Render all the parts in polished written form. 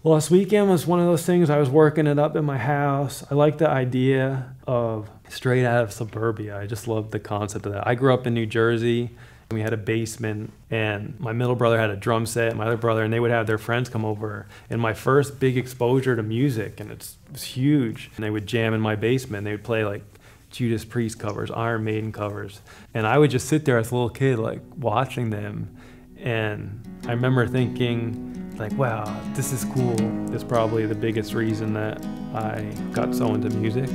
Well, this weekend was one of those things. I was working it up in my house. I like the idea of straight out of suburbia. I just love the concept of that. I grew up in New Jersey. We had a basement, and my middle brother had a drum set, my other brother, and they would have their friends come over. And my first big exposure to music, and it was huge. And they would jam in my basement. They would play like Judas Priest covers, Iron Maiden covers. And I would just sit there as a little kid, like watching them. And I remember thinking, like, wow, this is cool. It's probably the biggest reason that I got so into music.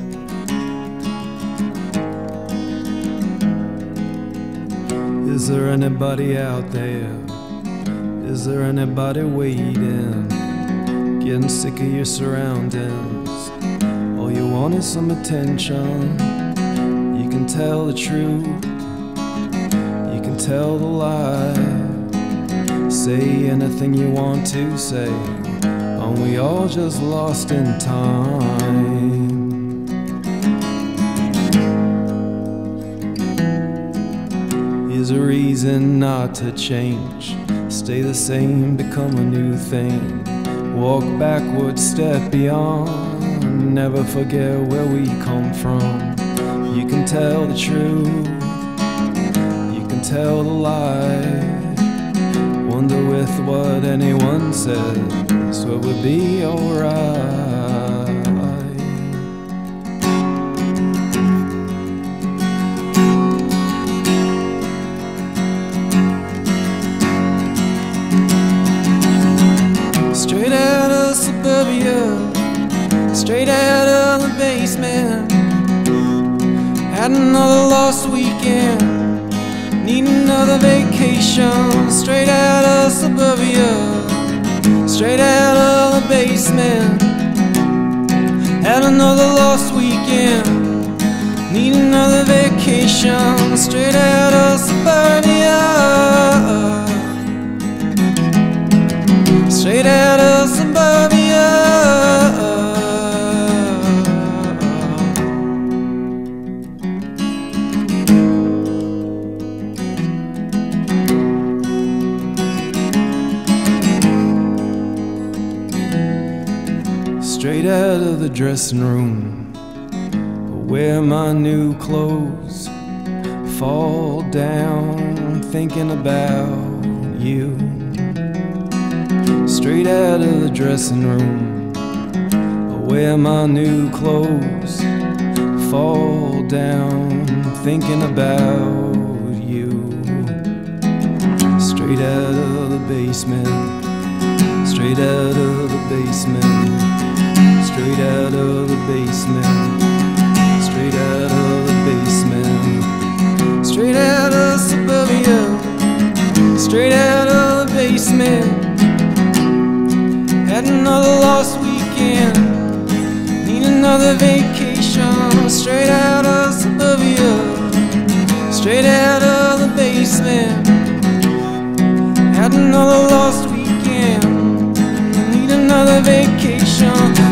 Is there anybody out there? Is there anybody waiting? Getting sick of your surroundings. All you want is some attention. You can tell the truth, you can tell the lie. Say anything you want to say, aren't we all just lost in time? Here's a reason not to change. Stay the same, become a new thing. Walk backward, step beyond. Never forget where we come from. You can tell the truth, you can tell the lie. Wonder with what anyone says, what would be alright. Straight out of suburbia, straight out of the basement. Had another lost weekend, need another vacation. Straight out of suburbia, straight out of the basement. Had another lost weekend, need another vacation. Straight out of suburbia, straight out of suburbia. Straight out of the dressing room, wear my new clothes, fall down thinking about you. Straight out of the dressing room, wear my new clothes, fall down thinking about you. Straight out of the basement, straight out of the basement. Straight out of the basement, straight out of the basement. Straight out of suburbia, straight out of the basement. Had another lost weekend, need another vacation. Straight out of suburbia, straight out of the basement. Had another lost weekend, need another vacation.